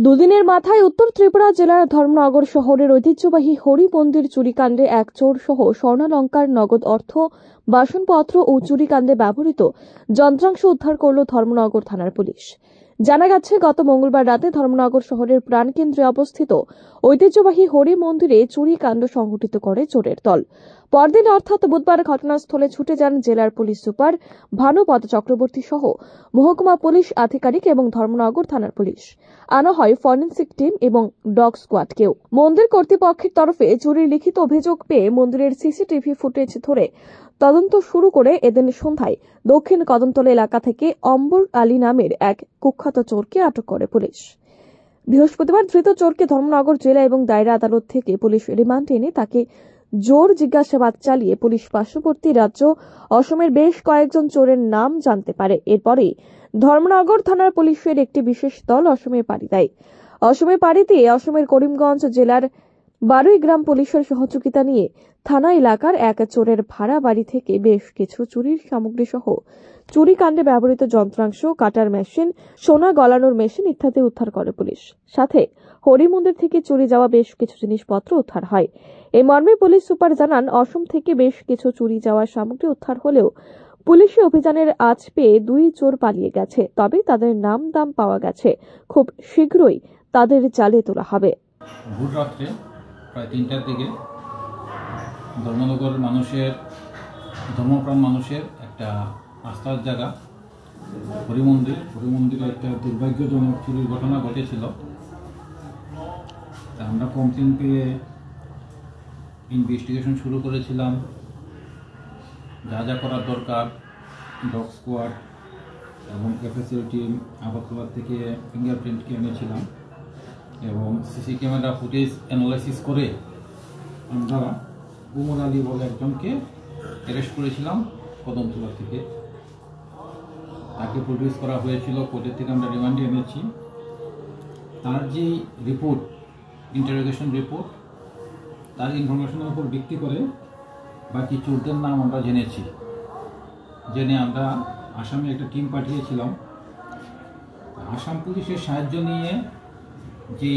দুদিনের মাথায় উত্তর ত্রিপুরা জেলার ধর্মনগর শহরের ঐতিহ্যবাহী হরি মন্দির চুরিকাণ্ডে এক চোর সহ স্বর্ণালঙ্কার, নগদ অর্থ, বাসনপত্র ও চুরিকাণ্ডে ব্যবহৃত যন্ত্রাংশ উদ্ধার করল ধর্মনগর থানার পুলিশ। জানা গেছে, গত মঙ্গলবার রাতে ধর্মনগর শহরের প্রাণকেন্দ্রে অবস্থিত ঐতিহ্যবাহী হরি মন্দিরে চুরিকাণ্ড সংঘটিত করে চোরের দল। পরদিন অর্থাৎ বুধবার ঘটনাস্থলে ছুটে যান জেলার পুলিশ সুপার ভানুপদ চক্রবর্তী সহ মহকুমা পুলিশ আধিকারিক এবং ধর্মনগর থানার পুলিশ। আনা হয় ফরেনসিক টিম এবং ডগ স্কোয়াডকেও। মন্দির কর্তৃপক্ষের তরফে চুরির লিখিত অভিযোগ পেয়ে মন্দিরের সিসিটিভি ফুটেজ ধরে তদন্ত শুরু করে এদিন সন্ধ্যায় দক্ষিণ কদমতলা এলাকা থেকে অম্বর আলী নামের এক কুখ্যাত চোরকে আটক করে পুলিশ। বৃহস্পতিবার ধৃত চোরকে ধর্মনগর জেলা এবং দায়রা আদালত থেকে পুলিশ রিমান্ডে এনে তাকে জোর জিজ্ঞাসাবাদ চালিয়ে পুলিশ পার্শ্ববর্তী রাজ্য অসমের বেশ কয়েকজন চোরের নাম জানতে পারে। এরপরেই ধর্মনগর থানার পুলিশের একটি বিশেষ দল অসমে পাড়ি দেয়। অসমে পাড়ি দিয়ে অসমের করিমগঞ্জ জেলার 12 গ্রাম পুলিশের সহযোগিতা নিয়ে থানা এলাকার এক চোরের ভাড়া বাড়ি থেকে বেশ কিছু চুরির সামগ্রী সহ চুরিকাণ্ডে ব্যবহৃত যন্ত্রাংশ, কাটার মেশিন, সোনা গলানোর মেশিন ইত্যাদি উদ্ধার করে পুলিশ। সাথে হরি মন্দির থেকে চুরি যাওয়া বেশ কিছু জিনিসপত্র উদ্ধার হয়। এই মর্মে পুলিশ সুপার জানান, অসম থেকে বেশ কিছু চুরি যাওয়ার সামগ্রী উদ্ধার হলেও পুলিশি অভিযানের আঁচ পেয়ে 2 চোর পালিয়ে গেছে। তবে তাদের নাম দাম পাওয়া গেছে। খুব শীঘ্রই তাদের জালে তোলা হবে। ভোর রাত্রে প্রায় 3টার দিকে ধর্মনগর ধর্মপ্রাণ মানুষের একটা আস্থার জায়গা হরিমন্দিরে একটা দুর্ভাগ্যজনক চুরির ঘটনা ঘটেছিল। আমরা কমপ্লেন পেয়ে ইনভেস্টিগেশন শুরু করেছিলাম। যা যা করার দরকার, ডগ স্কোয়াড এবং এফএসএল টিম আগরতলা থেকে ফিঙ্গারপ্রিন্টকে এনেছিলাম এবং সিসি ক্যামেরা ফুটেজ অ্যানালাইসিস করে আমরা উমর আলী বলে একজনকে অ্যারেস্ট করেছিলাম কদমতলা থেকে। তাকে প্রডিউস করা হয়েছিল, কোর্টের থেকে আমরা রিমান্ডে এনেছি। তার যে রিপোর্ট, ইন্টারোগেশন রিপোর্ট, তার ইনফরমেশনের উপর ভিত্তি করে বাকি চোরদের নাম আমরা জেনে আমরা আসামে একটা টিম পাঠিয়েছিলাম। আসাম পুলিশের সাহায্য নিয়ে যে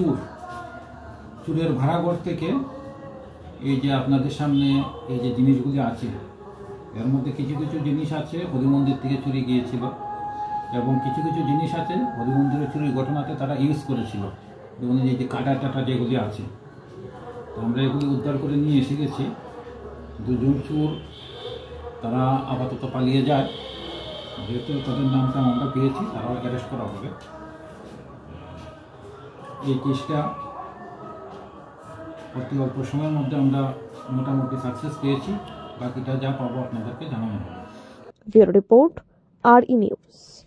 চুরের ভাড়াঘর থেকে এই যে আপনাদের সামনে এই যে জিনিসগুলি আছে, এর মধ্যে কিছু কিছু জিনিস আছে হরি মন্দির থেকে চুরি গিয়েছিল এবং কিছু কিছু জিনিস আছে হরি মন্দিরের চুরির ঘটনাতে তারা ইউজ করেছিল, যেমন এই যে কাটা টাটা যেগুলি আছে। আমরা এগুলি উদ্ধার করে নিয়ে এসে গেছি। 2 জন চোর তারা আপাতত পালিয়ে যায়। যেহেতু তাদের নামটা আমরা পেয়েছি, তারাও অ্যারেস্ট করা হবে। এই কেসটা অতি অল্প সময়ের মধ্যে আমরা মোটামুটি সাকসেস পেয়েছি। বাকিটা যা পাবো আপনাদেরকে জানানো হবে। Bureau report, RE news.